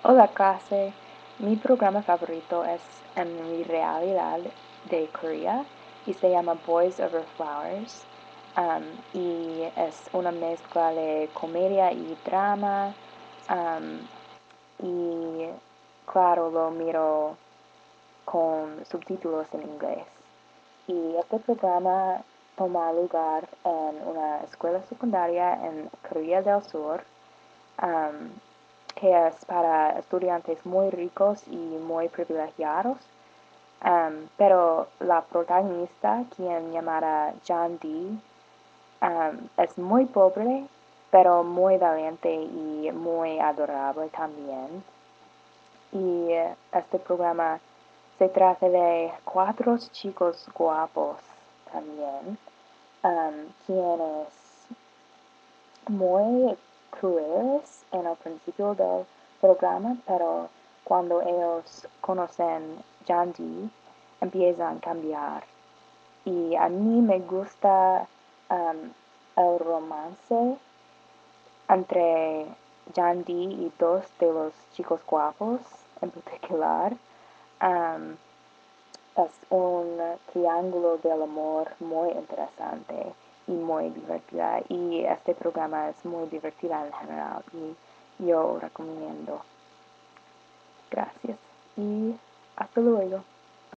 Hola clase, mi programa favorito es en mi realidad de Corea y se llama Boys Over Flowers. Y es una mezcla de comedia y drama. Y claro, lo miro con subtítulos en inglés. Y este programa toma lugar en una escuela secundaria en Corea del Sur, um, que es para estudiantes muy ricos y muy privilegiados. Pero la protagonista, quien llamada John Dee, es muy pobre, pero muy valiente y muy adorable también. Y este programa se trata de cuatro chicos guapos también, quienes muy crueles en el principio del programa, pero cuando ellos conocen Jandy, empiezan a cambiar. Y a mí me gusta el romance entre Jandy y dos de los chicos guapos en particular. Um, es un triángulo del amor muy interesante y muy divertida. Y este programa es muy divertida en general y yo recomiendo. Gracias y hasta luego.